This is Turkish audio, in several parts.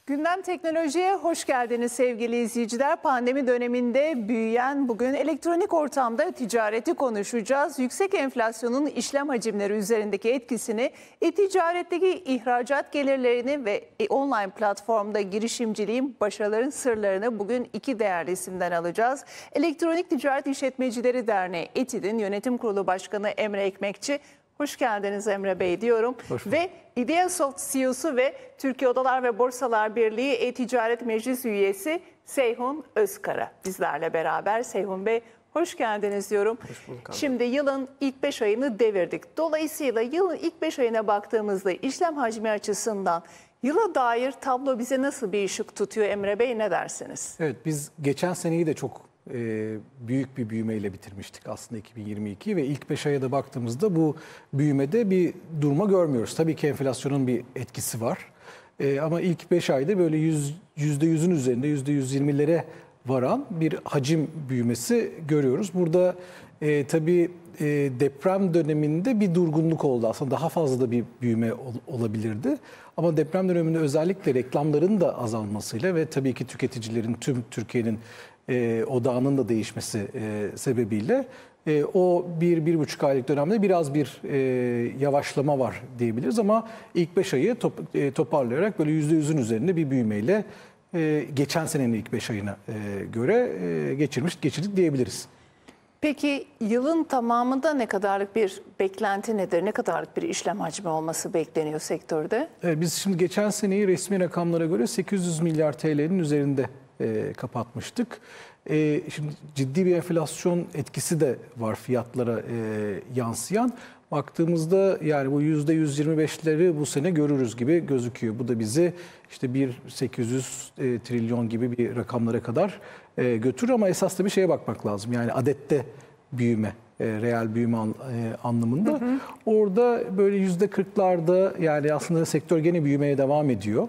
Gündem Teknoloji'ye hoş geldiniz sevgili izleyiciler. Pandemi döneminde büyüyen bugün elektronik ortamda ticareti konuşacağız. Yüksek enflasyonun işlem hacimleri üzerindeki etkisini, e-ticaretteki ihracat gelirlerini ve online platformda girişimciliğin başarıların sırlarını bugün iki değerli isimden alacağız. Elektronik Ticaret İşletmecileri Derneği ETİD'in Yönetim Kurulu Başkanı Emre Ekmekçi. Hoş geldiniz Emre Bey diyorum. Ve Ideasoft CEO'su ve Türkiye Odalar ve Borsalar Birliği E-Ticaret Meclis Üyesi Seyhun Özkara bizlerle beraber. Seyhun Bey hoş geldiniz diyorum. Hoş bulduk abi. Şimdi yılın ilk 5 ayını devirdik. Dolayısıyla yılın ilk 5 ayına baktığımızda işlem hacmi açısından yıla dair tablo bize nasıl bir ışık tutuyor Emre Bey, ne dersiniz? Evet, biz geçen seneyi de çok büyük bir büyümeyle bitirmiştik aslında 2022 ve ilk 5 aya da baktığımızda bu büyümede bir durma görmüyoruz. Tabii ki enflasyonun bir etkisi var ama ilk 5 ayda böyle %100'ün üzerinde %120'lere varan bir hacim büyümesi görüyoruz. Burada tabii deprem döneminde bir durgunluk oldu. Aslında daha fazla da bir büyüme olabilirdi. Ama deprem döneminde özellikle reklamların da azalmasıyla ve tabii ki tüketicilerin, tüm Türkiye'nin odağının da değişmesi sebebiyle o 1-1,5 aylık dönemde biraz bir yavaşlama var diyebiliriz. Ama ilk 5 ayı toparlayarak böyle %100'ün üzerinde bir büyümeyle geçen senenin ilk 5 ayına göre geçirdik diyebiliriz. Peki yılın tamamında ne kadarlık bir beklenti nedir? Ne kadarlık bir işlem hacmi olması bekleniyor sektörde? Biz şimdi geçen seneyi resmi rakamlara göre 800 milyar TL'nin üzerinde kapatmıştık. Şimdi ciddi bir enflasyon etkisi de var fiyatlara yansıyan. Baktığımızda yani bu %125'leri bu sene görürüz gibi gözüküyor. Bu da bizi işte 800 trilyon gibi bir rakamlara kadar götürür ama esas da bir şeye bakmak lazım. Yani adette büyüme, reel büyüme anlamında. Hı hı. Orada böyle %40'larda yani aslında sektör gene büyümeye devam ediyor.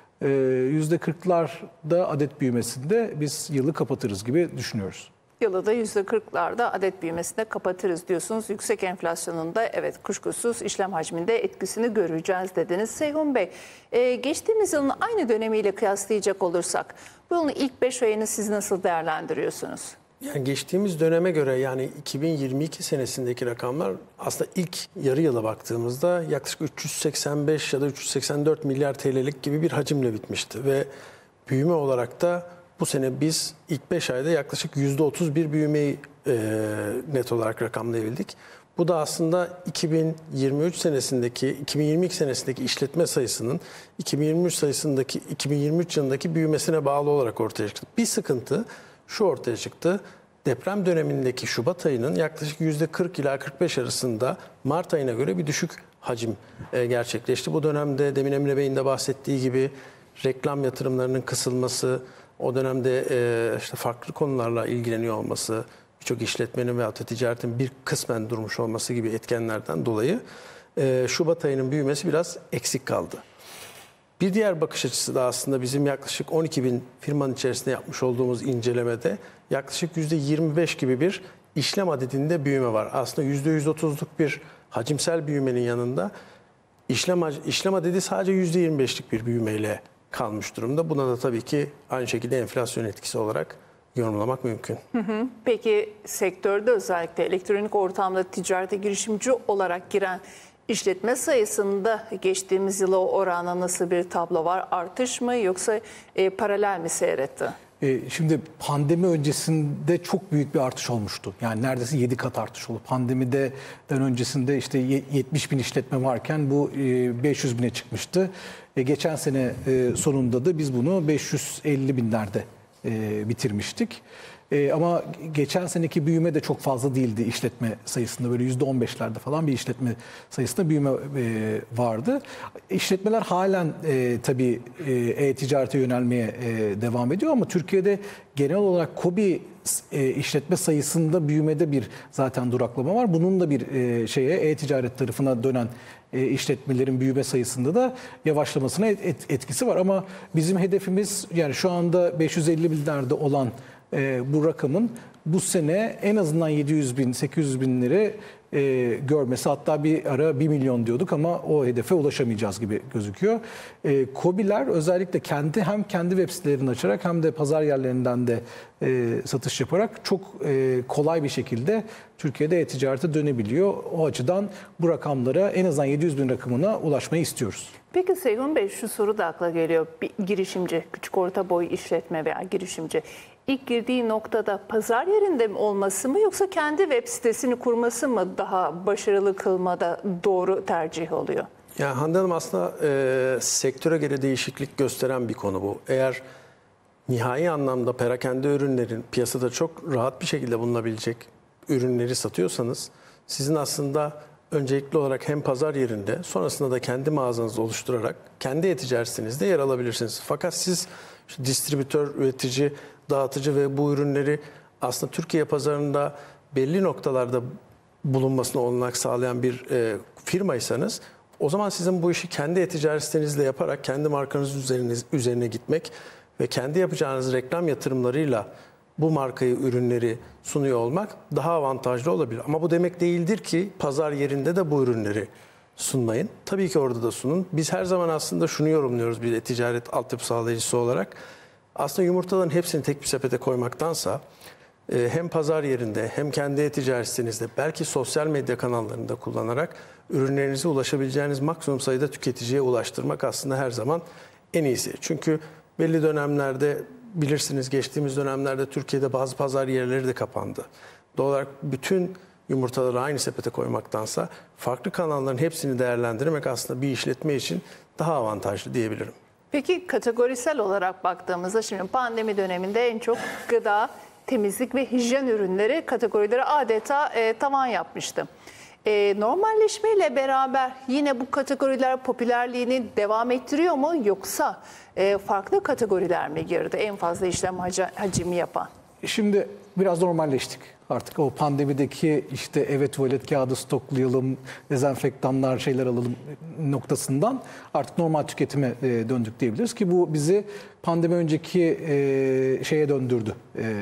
%40'larda adet büyümesinde biz yılı kapatırız gibi düşünüyoruz. Yılı da %40'larda adet büyümesinde kapatırız diyorsunuz. Yüksek enflasyonun da evet kuşkusuz işlem hacminde etkisini göreceğiz dediniz. Seyhun Bey, geçtiğimiz yılın aynı dönemiyle kıyaslayacak olursak bu yılın ilk 5 ayını siz nasıl değerlendiriyorsunuz? Yani geçtiğimiz döneme göre yani 2022 senesindeki rakamlar aslında ilk yarı yıla baktığımızda yaklaşık 385 ya da 384 milyar TL'lik gibi bir hacimle bitmişti. Ve büyüme olarak da bu sene biz ilk 5 ayda yaklaşık %31 büyümeyi net olarak rakamlayabildik. Bu da aslında 2022 senesindeki işletme sayısının 2023 yılındaki büyümesine bağlı olarak ortaya çıktı. Bir sıkıntı şu ortaya çıktı. Deprem dönemindeki Şubat ayının yaklaşık %40 ila 45 arasında Mart ayına göre bir düşük hacim gerçekleşti. Bu dönemde demin Emre Bey'in de bahsettiği gibi reklam yatırımlarının kısılması, o dönemde işte farklı konularla ilgileniyor olması, birçok işletmenin veyahut da ticaretin bir kısmen durmuş olması gibi etkenlerden dolayı Şubat ayının büyümesi biraz eksik kaldı. Bir diğer bakış açısı da aslında bizim yaklaşık 12 bin firmanın içerisinde yapmış olduğumuz incelemede yaklaşık %25 gibi bir işlem adedinde büyüme var. Aslında %130'luk bir hacimsel büyümenin yanında işlem adedi sadece %25'lik bir büyümeyle kalmış durumda. Buna da tabii ki aynı şekilde enflasyon etkisi olarak yorumlamak mümkün. Peki sektörde özellikle elektronik ortamda ticarete girişimci olarak giren İşletme sayısında geçtiğimiz yıla oranla nasıl bir tablo var? Artış mı yoksa paralel mi seyretti? Şimdi pandemi öncesinde çok büyük bir artış olmuştu. Yani neredeyse 7 kat artış oldu. Pandemiden öncesinde işte 70 bin işletme varken bu 500 bine çıkmıştı. Geçen sene sonunda da biz bunu 550 binlerde bitirmiştik. Ama geçen seneki büyüme de çok fazla değildi işletme sayısında. Böyle %15'lerde falan bir işletme sayısında büyüme vardı. İşletmeler halen tabii e-ticarete yönelmeye devam ediyor ama Türkiye'de genel olarak KOBİ işletme sayısında büyümede bir zaten duraklama var. Bunun da bir e-ticaret tarafına dönen işletmelerin büyüme sayısında da yavaşlamasına etkisi var. Ama bizim hedefimiz yani şu anda 550 binlerde olan bu rakamın bu sene en azından 700 bin, 800 binleri görmesi, hatta bir ara 1 milyon diyorduk ama o hedefe ulaşamayacağız gibi gözüküyor. KOBİ'ler özellikle hem kendi web sitelerini açarak hem de pazar yerlerinden de satış yaparak çok kolay bir şekilde Türkiye'de e-ticarete dönebiliyor. O açıdan bu rakamlara, en azından 700 bin rakamına ulaşmayı istiyoruz. Peki Seyhun Bey, şu soru da akla geliyor. Bir girişimci, küçük orta boy işletme veya girişimci ilk girdiği noktada pazar yerinde mi olması mı yoksa kendi web sitesini kurması mı daha başarılı kılmada doğru tercih oluyor? Yani Hande Hanım, aslında sektöre göre değişiklik gösteren bir konu bu. Eğer nihai anlamda perakende ürünlerin piyasada çok rahat bir şekilde bulunabilecek ürünleri satıyorsanız, sizin aslında öncelikli olarak hem pazar yerinde, sonrasında da kendi mağazanızı oluşturarak kendi e-ticaretinizde yer alabilirsiniz. Fakat siz işte distribütör, üretici, dağıtıcı ve bu ürünleri aslında Türkiye pazarında belli noktalarda bulunmasına olanak sağlayan bir firmaysanız, o zaman sizin bu işi kendi e-ticaret sitenizle yaparak kendi markanız üzerine gitmek ve kendi yapacağınız reklam yatırımlarıyla bu markayı, ürünleri sunuyor olmak daha avantajlı olabilir. Ama bu demek değildir ki pazar yerinde de bu ürünleri sunmayın. Tabii ki orada da sunun. Biz her zaman aslında şunu yorumluyoruz bir ticaret altyapı sağlayıcısı olarak. Aslında yumurtaların hepsini tek bir sepete koymaktansa hem pazar yerinde hem kendi e-ticaret sitenizde, belki sosyal medya kanallarında kullanarak ürünlerinize ulaşabileceğiniz maksimum sayıda tüketiciye ulaştırmak aslında her zaman en iyisi. Çünkü belli dönemlerde, bilirsiniz, geçtiğimiz dönemlerde Türkiye'de bazı pazar yerleri de kapandı. Doğal olarak bütün yumurtaları aynı sepete koymaktansa farklı kanalların hepsini değerlendirmek aslında bir işletme için daha avantajlı diyebilirim. Peki kategorisel olarak baktığımızda şimdi pandemi döneminde en çok gıda, temizlik ve hijyen ürünleri kategorileri adeta tavan yapmıştı. Normalleşmeyle beraber yine bu kategoriler popülerliğini devam ettiriyor mu yoksa farklı kategoriler mi girdi en fazla işlem hacmi yapan? Şimdi biraz normalleştik. Artık o pandemideki işte eve tuvalet kağıdı stoklayalım, dezenfektanlar, şeyler alalım noktasından artık normal tüketime döndük diyebiliriz ki bu bizi pandemi önceki şeye döndürdü,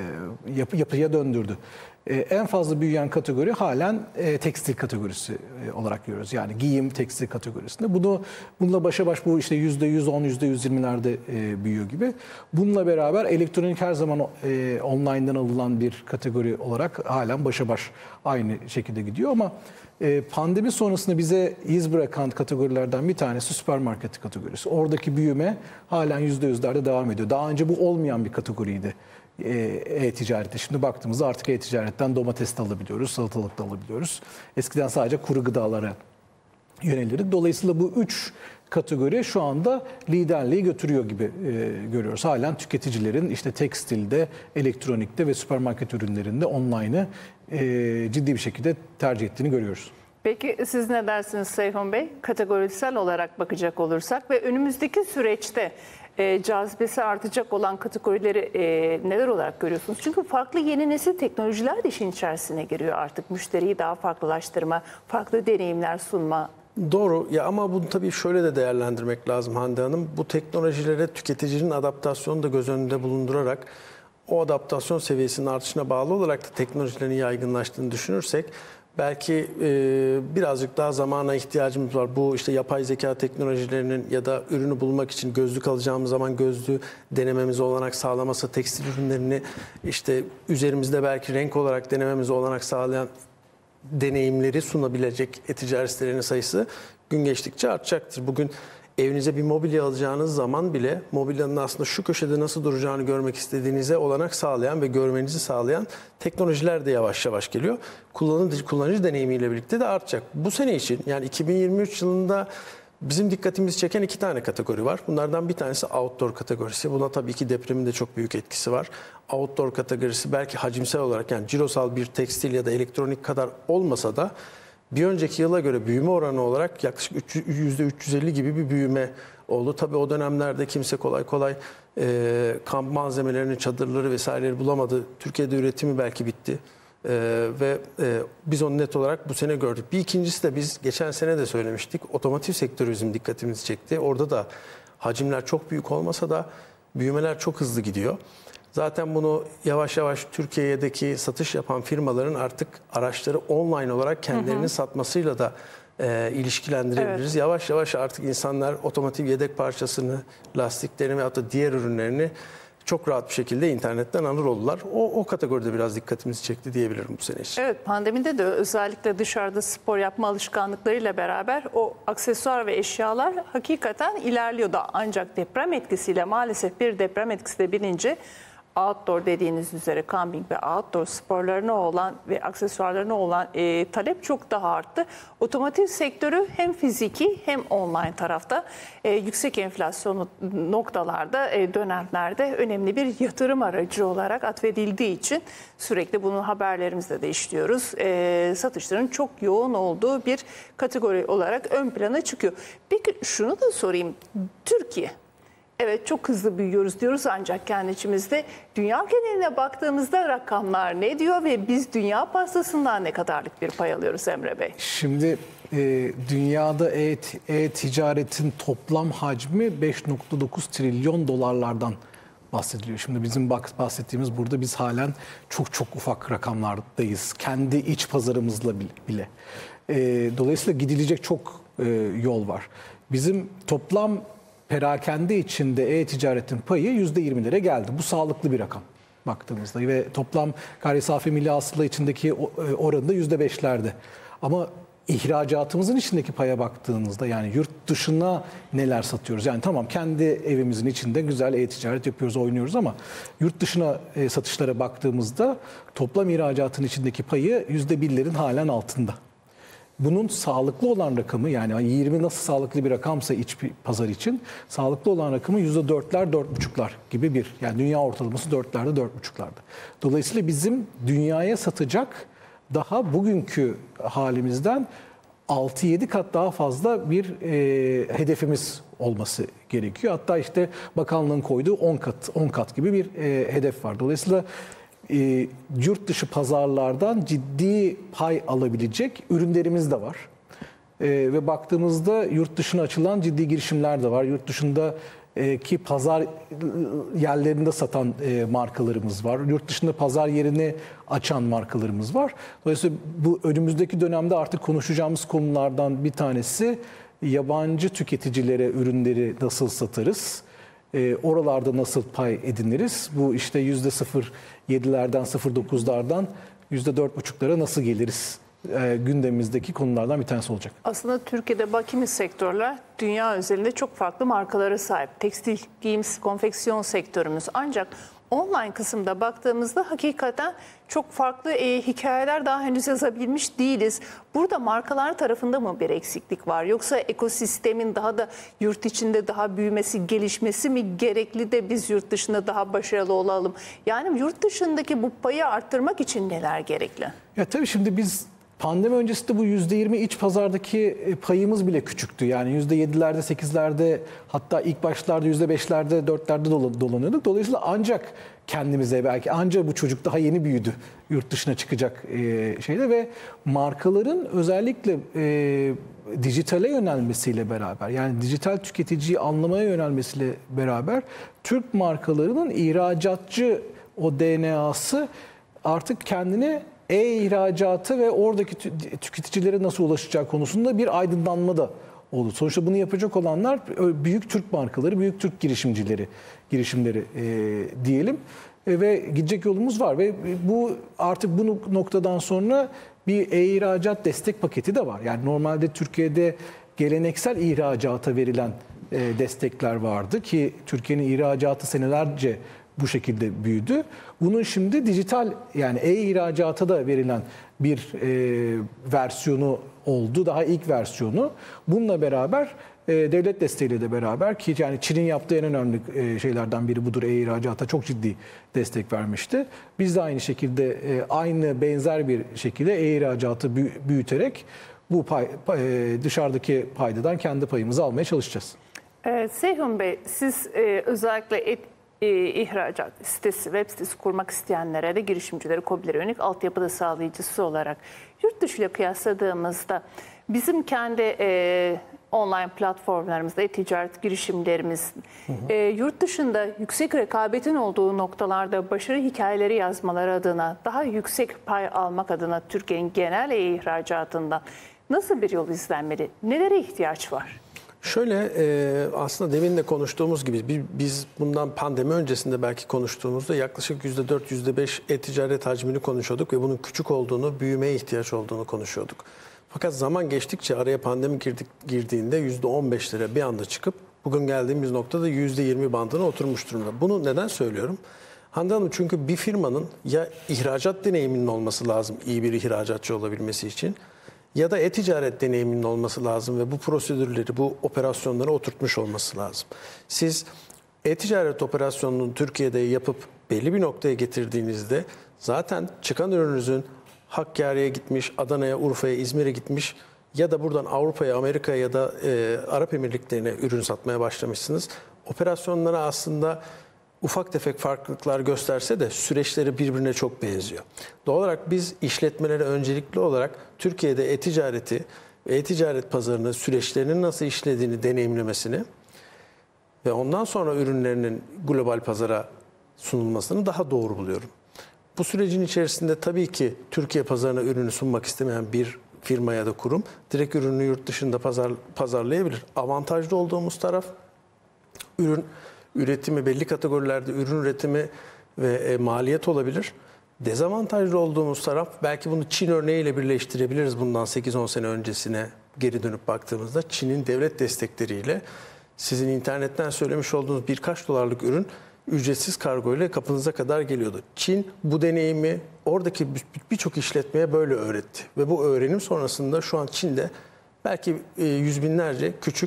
yapıya döndürdü. En fazla büyüyen kategori halen tekstil kategorisi olarak görüyoruz. Yani giyim, tekstil kategorisinde. Bununla başa baş bu işte %110, %120'lerde büyüyor gibi. Bununla beraber elektronik her zaman online'dan alınan bir kategori olarak halen başa baş aynı şekilde gidiyor ama pandemi sonrasında bize iz bırakan kategorilerden bir tanesi süpermarket kategorisi. Oradaki büyüme halen %100'lerde devam ediyor. Daha önce bu olmayan bir kategoriydi. E-ticarette. Şimdi baktığımızda artık e-ticaretten domates de alabiliyoruz, salatalık da alabiliyoruz. Eskiden sadece kuru gıdalara yönelirdik. Dolayısıyla bu 3 kategori şu anda liderliği götürüyor gibi görüyoruz. Halen tüketicilerin işte tekstilde, elektronikte ve süpermarket ürünlerinde online'ı ciddi bir şekilde tercih ettiğini görüyoruz. Peki siz ne dersiniz Seyhun Bey? Kategorisel olarak bakacak olursak ve önümüzdeki süreçte cazibesi artacak olan kategorileri neler olarak görüyorsunuz? Çünkü farklı yeni nesil teknolojiler de işin içerisine giriyor artık. Müşteriyi daha farklılaştırma, farklı deneyimler sunma. Doğru ya, ama bunu tabii şöyle de değerlendirmek lazım Hande Hanım. Bu teknolojilere tüketicinin adaptasyonu da göz önünde bulundurarak o adaptasyon seviyesinin artışına bağlı olarak da teknolojilerin yaygınlaştığını düşünürsek belki birazcık daha zamana ihtiyacımız var. Bu işte yapay zeka teknolojilerinin ya da ürünü bulmak için gözlük alacağımız zaman gözlüğü denememize olanak sağlaması, tekstil ürünlerini işte üzerimizde belki renk olarak denememize olanak sağlayan deneyimleri sunabilecek e-ticaret sitelerinin sayısı gün geçtikçe artacaktır. Bugün evinize bir mobilya alacağınız zaman bile mobilyanın aslında şu köşede nasıl duracağını görmek istediğinize olanak sağlayan ve görmenizi sağlayan teknolojiler de yavaş yavaş geliyor. Kullanıcı deneyimiyle birlikte de artacak. Bu sene için, yani 2023 yılında bizim dikkatimizi çeken 2 tane kategori var. Bunlardan bir tanesi outdoor kategorisi. Buna tabii ki depremin de çok büyük etkisi var. Outdoor kategorisi belki hacimsel olarak, yani cirosal bir tekstil ya da elektronik kadar olmasa da bir önceki yıla göre büyüme oranı olarak yaklaşık %350 gibi bir büyüme oldu. Tabii o dönemlerde kimse kolay kolay kamp malzemelerini, çadırları vesaireleri bulamadı. Türkiye'de üretimi belki bitti. Ve biz onu net olarak bu sene gördük. Bir ikincisi de biz geçen sene de söylemiştik. Otomotiv sektörü bizim dikkatimizi çekti. Orada da hacimler çok büyük olmasa da büyümeler çok hızlı gidiyor. Zaten bunu yavaş yavaş Türkiye'deki satış yapan firmaların artık araçları online olarak kendilerini satmasıyla da ilişkilendirebiliriz. Evet. Yavaş yavaş artık insanlar otomotiv yedek parçasını, lastiklerini ve hatta diğer ürünlerini çok rahat bir şekilde internetten alır oldular. O kategoride biraz dikkatimizi çekti diyebilirim bu sene için. Evet, pandemide de özellikle dışarıda spor yapma alışkanlıklarıyla beraber o aksesuar ve eşyalar hakikaten ilerliyordu. Ancak deprem etkisiyle maalesef bir deprem etkisi de binince outdoor dediğiniz üzere camping ve outdoor sporlarına olan ve aksesuarlarına olan talep çok daha arttı. Otomotiv sektörü hem fiziki hem online tarafta yüksek enflasyonlu noktalarda, dönemlerde önemli bir yatırım aracı olarak atfedildiği için sürekli bunu haberlerimizde de işliyoruz. Satışların çok yoğun olduğu bir kategori olarak ön plana çıkıyor. Peki şunu da sorayım. Türkiye, evet, çok hızlı büyüyoruz diyoruz ancak kendi içimizde dünya geneline baktığımızda rakamlar ne diyor ve biz dünya pastasından ne kadarlık bir pay alıyoruz Emre Bey? Şimdi dünyada e-ticaretin toplam hacmi 5,9 trilyon dolarlardan bahsediliyor. Şimdi bizim bahsettiğimiz burada biz halen çok çok ufak rakamlardayız. Kendi iç pazarımızla bile. Dolayısıyla gidilecek çok yol var. Bizim toplam perakende içinde e-ticaretin payı %20'lere geldi. Bu sağlıklı bir rakam baktığımızda ve toplam gayri safi milli hasıla içindeki oranı da %5'lerde. Ama ihracatımızın içindeki paya baktığınızda yani yurt dışına neler satıyoruz? Yani tamam kendi evimizin içinde güzel e-ticaret yapıyoruz, oynuyoruz ama yurt dışına satışlara baktığımızda toplam ihracatın içindeki payı %1'lerin halen altında. Bunun sağlıklı olan rakamı yani 20 nasıl sağlıklı bir rakamsa iç bir pazar için sağlıklı olan rakamı %4'ler 4,5'lar gibi bir yani dünya ortalaması 4'lerde 4,5'larda. Dolayısıyla bizim dünyaya satacak daha bugünkü halimizden 6-7 kat daha fazla bir hedefimiz olması gerekiyor. Hatta işte bakanlığın koyduğu 10 kat gibi bir hedef var. Dolayısıyla yurt dışı pazarlardan ciddi pay alabilecek ürünlerimiz de var. Ve baktığımızda yurt dışına açılan ciddi girişimler de var. Yurt dışında ki pazar yerlerinde satan markalarımız var. Yurt dışında pazar yerini açan markalarımız var. Dolayısıyla bu önümüzdeki dönemde artık konuşacağımız konulardan bir tanesi yabancı tüketicilere ürünleri nasıl satarız? Oralarda nasıl pay ediniriz? Bu işte %0,7'lerden, %0,9'lardan %4,5'lara nasıl geliriz? Gündemimizdeki konulardan bir tanesi olacak. Aslında Türkiye'de bakimi sektörler dünya üzerinde çok farklı markalara sahip. Tekstil, giyim, konfeksiyon sektörümüz. Ancak online kısımda baktığımızda hakikaten çok farklı hikayeler daha henüz yazabilmiş değiliz. Burada markalar tarafında mı bir eksiklik var? Yoksa ekosistemin daha da yurt içinde daha büyümesi, gelişmesi mi gerekli de biz yurt dışında daha başarılı olalım? Yani yurt dışındaki bu payı arttırmak için neler gerekli? Ya tabii şimdi biz pandemi öncesinde bu %20 iç pazardaki payımız bile küçüktü. Yani %7'lerde, 8'lerde hatta ilk başlarda %5'lerde, 4'lerde dolanıyorduk. Dolayısıyla ancak kendimize belki ancak bu çocuk daha yeni büyüdü yurt dışına çıkacak şeyde ve markaların özellikle dijitale yönelmesiyle beraber yani dijital tüketiciyi anlamaya yönelmesiyle beraber Türk markalarının ihracatçı o DNA'sı artık kendini ihracatı ve oradaki tüketicilere nasıl ulaşacağı konusunda bir aydınlanma da oldu. Sonuçta bunu yapacak olanlar büyük Türk markaları, büyük Türk girişimleri diyelim. Ve gidecek yolumuz var ve bu artık bu noktadan sonra bir ihracat destek paketi de var. Yani normalde Türkiye'de geleneksel ihracata verilen destekler vardı ki Türkiye'nin ihracatı senelerce bu şekilde büyüdü. Bunun şimdi dijital yani ihracata da verilen bir versiyonu oldu. Daha ilk versiyonu. Bununla beraber devlet desteğiyle de beraber ki yani Çin'in yaptığı en önemli şeylerden biri budur. İhracata çok ciddi destek vermişti. Biz de aynı şekilde aynı benzer bir şekilde ihracatı büyüterek bu dışarıdaki paydadan kendi payımızı almaya çalışacağız. Seyhun Bey, siz özellikle ihracat sitesi, web sitesi kurmak isteyenlere de girişimcilere, KOBİ'lere yönelik altyapıda sağlayıcısı olarak yurt dışı ile kıyasladığımızda bizim kendi online platformlarımızda e-ticaret girişimlerimiz yurt dışında yüksek rekabetin olduğu noktalarda başarı hikayeleri yazmaları adına, daha yüksek pay almak adına Türkiye'nin genel ihracatından nasıl bir yol izlenmeli? Nelere ihtiyaç var? Şöyle aslında demin de konuştuğumuz gibi biz bundan pandemi öncesinde belki konuştuğumuzda yaklaşık %4, %5 e-ticaret hacmini konuşuyorduk ve bunun küçük olduğunu, büyümeye ihtiyaç olduğunu konuşuyorduk. Fakat zaman geçtikçe araya pandemi girdiğinde %15'lere bir anda çıkıp bugün geldiğimiz noktada %20 bandına oturmuş durumda. Bunu neden söylüyorum? Hande Hanım, çünkü bir firmanın ya ihracat deneyiminin olması lazım iyi bir ihracatçı olabilmesi için, ya da e-ticaret deneyiminin olması lazım ve bu prosedürleri, bu operasyonları oturtmuş olması lazım. Siz e-ticaret operasyonunu Türkiye'de yapıp belli bir noktaya getirdiğinizde zaten çıkan ürününüzün Hakkari'ye gitmiş, Adana'ya, Urfa'ya, İzmir'e gitmiş ya da buradan Avrupa'ya, Amerika'ya ya da Arap Emirlikleri'ne ürün satmaya başlamışsınız. Operasyonlara aslında ufak tefek farklılıklar gösterse de süreçleri birbirine çok benziyor. Doğal olarak biz işletmelere öncelikli olarak Türkiye'de e-ticareti ve e-ticaret pazarının süreçlerinin nasıl işlediğini deneyimlemesini ve ondan sonra ürünlerinin global pazara sunulmasını daha doğru buluyorum. Bu sürecin içerisinde tabii ki Türkiye pazarına ürünü sunmak istemeyen bir firma ya da kurum direkt ürünü yurt dışında pazarlayabilir. Avantajlı olduğumuz taraf ürün üretimi, belli kategorilerde ürün üretimi ve maliyet olabilir. Dezavantajlı olduğumuz taraf, belki bunu Çin örneğiyle birleştirebiliriz bundan 8-10 sene öncesine geri dönüp baktığımızda. Çin'in devlet destekleriyle sizin internetten söylemiş olduğunuz birkaç dolarlık ürün ücretsiz kargo ile kapınıza kadar geliyordu. Çin bu deneyimi oradaki birçok işletmeye böyle öğretti. Ve bu öğrenim sonrasında şu an Çin'de belki yüz binlerce küçük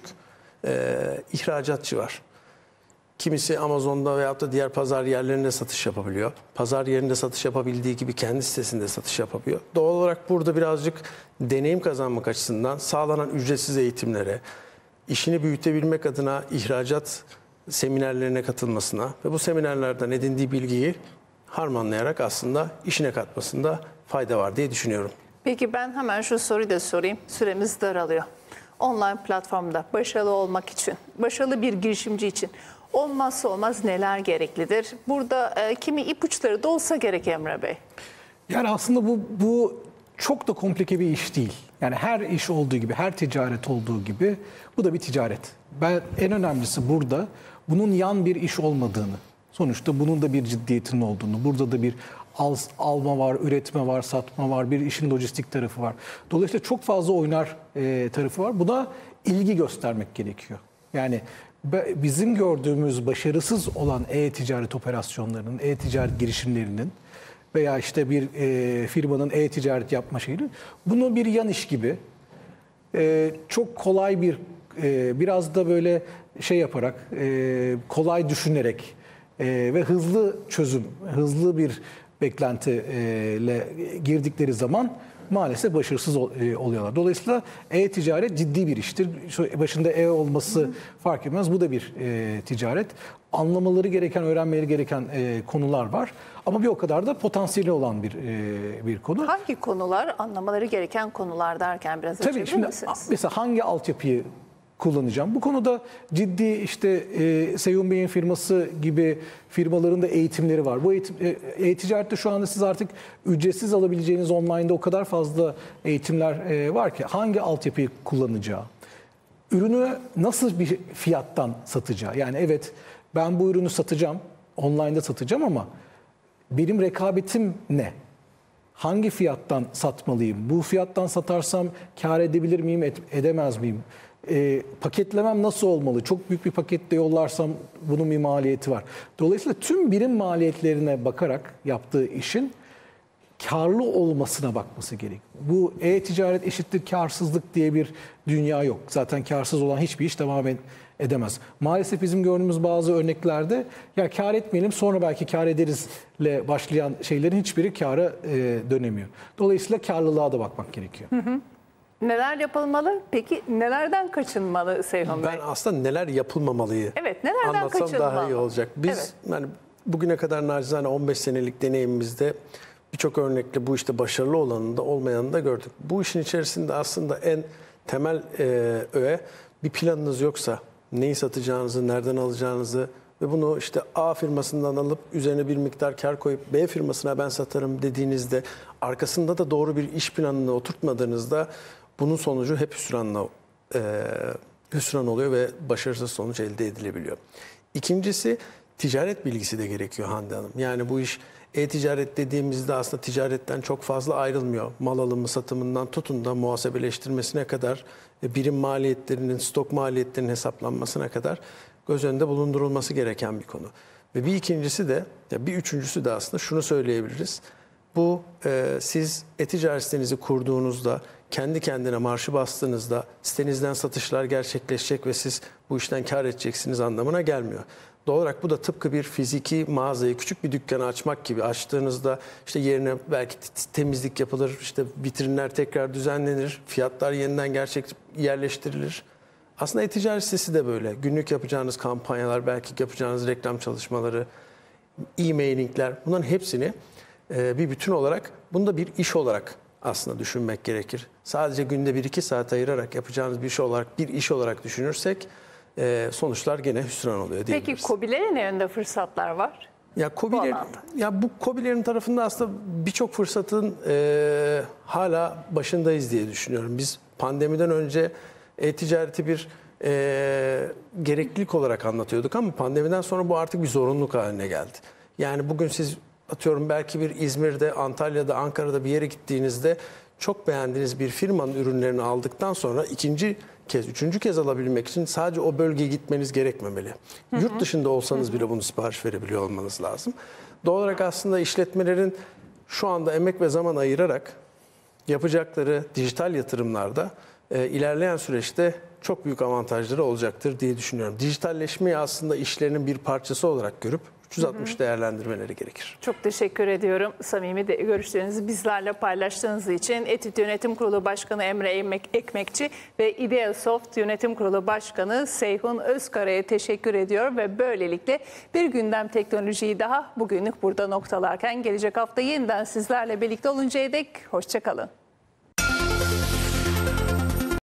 ihracatçı var. Kimisi Amazon'da veyahut da diğer pazar yerlerinde satış yapabiliyor. Pazar yerinde satış yapabildiği gibi kendi sitesinde satış yapabiliyor. Doğal olarak burada birazcık deneyim kazanmak açısından sağlanan ücretsiz eğitimlere, işini büyütebilmek adına ihracat seminerlerine katılmasına ve bu seminerlerden edindiği bilgiyi harmanlayarak aslında işine katmasında fayda var diye düşünüyorum. Peki ben hemen şu soruyu da sorayım. Süremiz daralıyor. Online platformda başarılı olmak için, başarılı bir girişimci için olmazsa olmaz neler gereklidir? Burada kimi ipuçları da olsa gerek Emre Bey. Yani aslında bu çok da komplike bir iş değil. Yani her iş olduğu gibi, her ticaret olduğu gibi bu da bir ticaret. En önemlisi burada bunun yan bir iş olmadığını, sonuçta bunun da bir ciddiyetinin olduğunu, burada da bir alma var, üretme var, satma var, bir işin lojistik tarafı var. Dolayısıyla çok fazla oynar tarafı var. Buna ilgi göstermek gerekiyor. Yani bizim gördüğümüz başarısız olan e-ticaret operasyonlarının, e-ticaret girişimlerinin veya işte bir firmanın e-ticaret yapma şeyini, bunu bir yan iş gibi çok kolay biraz da böyle şey yaparak, kolay düşünerek ve hızlı çözüm, hızlı bir beklentiyle girdikleri zaman maalesef başarısız oluyorlar. Dolayısıyla e-ticaret ciddi bir iştir. Başında olması fark etmez. Bu da bir ticaret. Anlamaları gereken, öğrenmeleri gereken konular var. Ama bir o kadar da potansiyeli olan bir konu. Hangi konular, anlamaları gereken konular derken biraz açabilir misiniz? Mesela hangi altyapıyı kullanacağım? Bu konuda ciddi işte Seyhun Bey'in firması gibi firmaların da eğitimleri var. Bu e-ticarette şu anda siz artık ücretsiz alabileceğiniz online'da o kadar fazla eğitimler var ki hangi altyapıyı kullanacağı, ürünü nasıl bir fiyattan satacağı. Yani evet, ben bu ürünü satacağım, online'da satacağım ama benim rekabetim ne? Hangi fiyattan satmalıyım? Bu fiyattan satarsam kar edebilir miyim, edemez miyim? Paketlemem nasıl olmalı? Çok büyük bir paketle yollarsam bunun bir maliyeti var. Dolayısıyla tüm birim maliyetlerine bakarak yaptığı işin karlı olmasına bakması gerek. Bu e-ticaret eşittir karsızlık diye bir dünya yok. Zaten karsız olan hiçbir iş devam edemez. Maalesef bizim gördüğümüz bazı örneklerde ya kar etmeyelim sonra belki kar ederizle başlayan şeylerin hiçbiri kâra dönemiyor. Dolayısıyla karlılığa da bakmak gerekiyor. Neler yapılmalı? Peki nelerden kaçınmalı Seyhun Bey? Ben aslında neler yapılmamalıyı nelerden anlatsam kaçınmalı? daha iyi olacak. Biz yani bugüne kadar nacizane 15 senelik deneyimimizde birçok örnekle bu işte başarılı olanını da olmayanını da gördük. Bu işin içerisinde aslında en temel öğe bir planınız yoksa neyi satacağınızı, nereden alacağınızı ve bunu işte A firmasından alıp üzerine bir miktar kar koyup B firmasına ben satarım dediğinizde, arkasında da doğru bir iş planını oturtmadığınızda bunun sonucu hep hüsran oluyor ve başarısız sonuç elde edilebiliyor. İkincisi, ticaret bilgisi de gerekiyor Hande Hanım. Yani bu iş e-ticaret dediğimizde aslında ticaretten çok fazla ayrılmıyor. Mal alımı satımından tutun da muhasebeleştirmesine kadar, birim maliyetlerinin, stok maliyetlerinin hesaplanmasına kadar göz önünde bulundurulması gereken bir konu. Ve bir ikincisi de, bir üçüncüsü de aslında şunu söyleyebiliriz. Bu siz e-ticaret sitenizi kurduğunuzda, kendi kendine marşı bastığınızda sitenizden satışlar gerçekleşecek ve siz bu işten kar edeceksiniz anlamına gelmiyor. Doğal olarak bu da tıpkı bir fiziki mağazayı, küçük bir dükkanı açmak gibi, açtığınızda işte yerine belki temizlik yapılır, işte vitrinler tekrar düzenlenir, fiyatlar yeniden yerleştirilir. Aslında e-ticaret sitesi de böyle. Günlük yapacağınız kampanyalar, belki yapacağınız reklam çalışmaları, e-mailingler, bunların hepsini bir bütün olarak, bunu da bir iş olarak aslında düşünmek gerekir. Sadece günde 1-2 saat ayırarak yapacağınız bir iş olarak düşünürsek sonuçlar gene hüsran oluyor diyebiliriz. Peki KOBİ'lere ne yönde fırsatlar var? Bu KOBİ'lerin tarafında aslında birçok fırsatın hala başındayız diye düşünüyorum. Biz pandemiden önce e-ticareti bir gereklilik olarak anlatıyorduk ama pandemiden sonra bu artık bir zorunluluk haline geldi. Yani bugün siz atıyorum belki bir İzmir'de, Antalya'da, Ankara'da bir yere gittiğinizde çok beğendiğiniz bir firmanın ürünlerini aldıktan sonra ikinci kez, üçüncü kez alabilmek için sadece o bölgeye gitmeniz gerekmemeli. Yurt dışında olsanız bile bunu sipariş verebiliyor olmanız lazım. Doğal olarak aslında işletmelerin şu anda emek ve zaman ayırarak yapacakları dijital yatırımlarda ilerleyen süreçte çok büyük avantajları olacaktır diye düşünüyorum. Dijitalleşmeyi aslında işlerinin bir parçası olarak görüp 360 değerlendirmeleri gerekir. Çok teşekkür ediyorum. Samimi de görüşlerinizi bizlerle paylaştığınız için. Etüt Yönetim Kurulu Başkanı Emre Ekmekçi ve Ideasoft Yönetim Kurulu Başkanı Seyhun Özkara'ya teşekkür ediyor ve böylelikle bir gündem teknolojiyi daha bugünlük burada noktalarken gelecek hafta yeniden sizlerle birlikte oluncaya dek hoşça kalın.